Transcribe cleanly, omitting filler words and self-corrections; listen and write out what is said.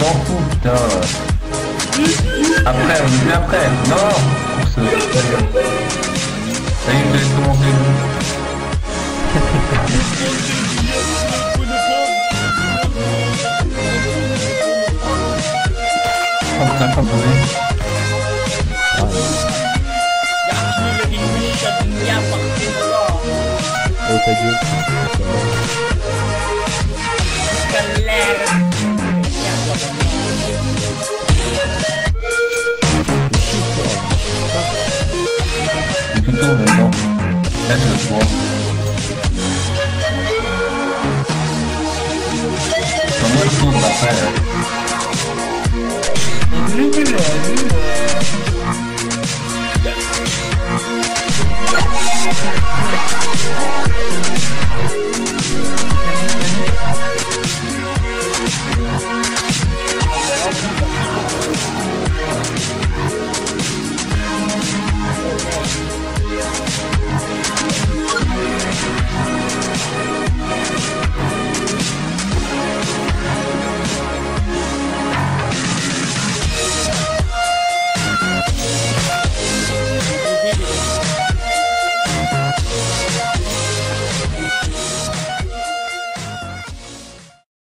m'en fous, putain. Après, on est plus après. Non. Ça y est, je laisse commencer. Oh ta gueule. Plutôt maintenant. Là je le vois. Comment il tourne après